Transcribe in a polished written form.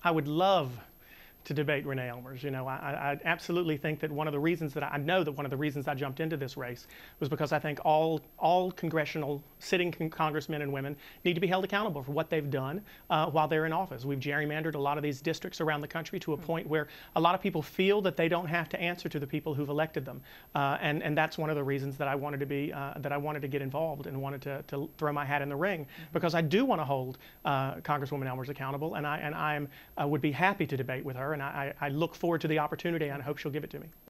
I would love to debate Renee Elmers. You know, I absolutely think that one of the reasons that I know that one of the reasons I jumped into this race was because I think all congressional sitting congressmen and women need to be held accountable for what they've done while they're in office. We've gerrymandered a lot of these districts around the country to a point where a lot of people feel that they don't have to answer to the people who've elected them, and that's one of the reasons that I wanted to be that I wanted to get involved and wanted to throw my hat in the ring, because I do want to hold Congresswoman Elmers accountable, and I would be happy to debate with her. And I look forward to the opportunity, and I hope she'll give it to me.